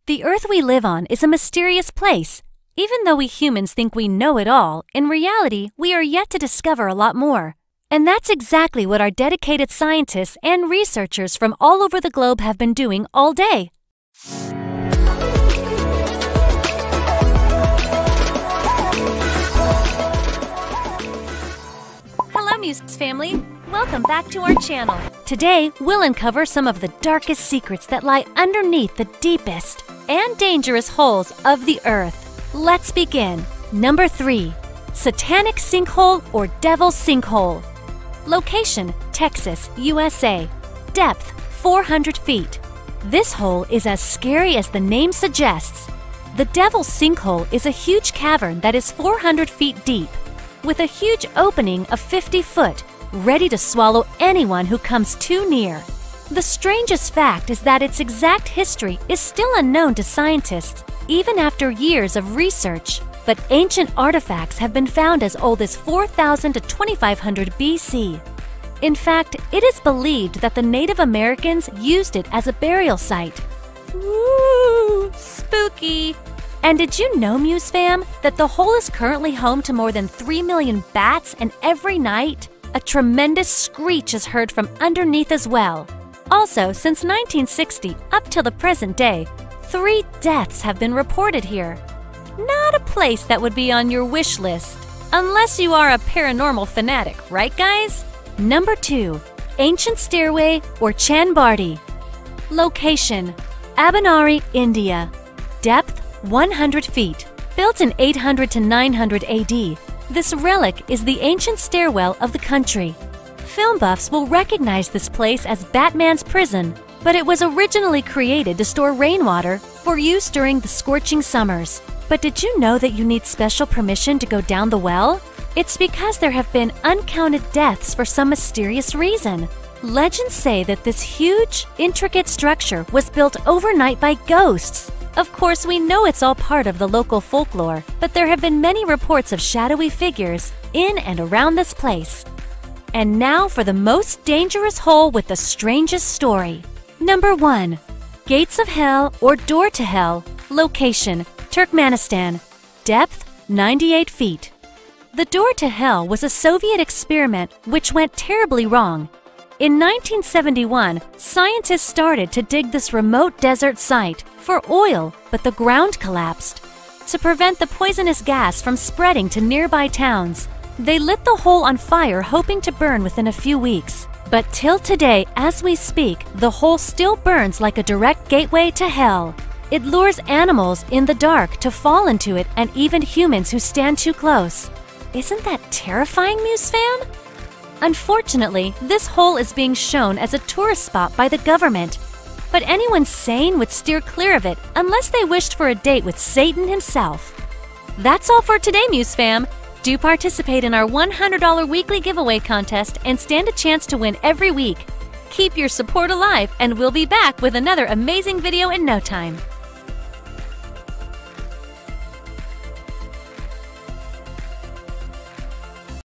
The Earth we live on is a mysterious place. Even though we humans think we know it all, in reality, we are yet to discover a lot more. And that's exactly what our dedicated scientists and researchers from all over the globe have been doing all day. Hello, Muse family! Welcome back to our channel. Today, we'll uncover some of the darkest secrets that lie underneath the deepest and dangerous holes of the Earth. Let's begin. Number 3. Satanic Sinkhole or Devil's Sinkhole. Location: Texas, USA. Depth: 400 feet. This hole is as scary as the name suggests. The Devil's Sinkhole is a huge cavern that is 400 feet deep, with a huge opening of 50 foot, ready to swallow anyone who comes too near. The strangest fact is that its exact history is still unknown to scientists, even after years of research. But ancient artifacts have been found as old as 4000 to 2500 BC. In fact, it is believed that the Native Americans used it as a burial site. Ooh, spooky! And did you know, Muse fam, that the hole is currently home to more than 3 million bats, and every night, a tremendous screech is heard from underneath as well. Also, since 1960 up till the present day, 3 deaths have been reported here. Not a place that would be on your wish list, unless you are a paranormal fanatic, right guys? Number 2. Ancient Stairway or Chanbardi. Location: Abanari, India. Depth: 100 feet. Built in 800 to 900 AD, this relic is the ancient stairwell of the country. Film buffs will recognize this place as Batman's prison, but it was originally created to store rainwater for use during the scorching summers. But did you know that you need special permission to go down the well? It's because there have been uncounted deaths for some mysterious reason. Legends say that this huge, intricate structure was built overnight by ghosts. Of course, we know it's all part of the local folklore, but there have been many reports of shadowy figures in and around this place. And now for the most dangerous hole with the strangest story. Number 1. Gates of Hell or Door to Hell. Location: Turkmenistan. Depth: 98 feet. The Door to Hell was a Soviet experiment which went terribly wrong. In 1971, scientists started to dig this remote desert site for oil, but the ground collapsed. To prevent the poisonous gas from spreading to nearby towns, they lit the hole on fire hoping to burn within a few weeks. But till today, as we speak, the hole still burns like a direct gateway to hell. It lures animals in the dark to fall into it, and even humans who stand too close. Isn't that terrifying, Muse fam? Unfortunately, this hole is being shown as a tourist spot by the government. But anyone sane would steer clear of it unless they wished for a date with Satan himself. That's all for today, Muse fam. Do participate in our $100 weekly giveaway contest and stand a chance to win every week. Keep your support alive, and we'll be back with another amazing video in no time.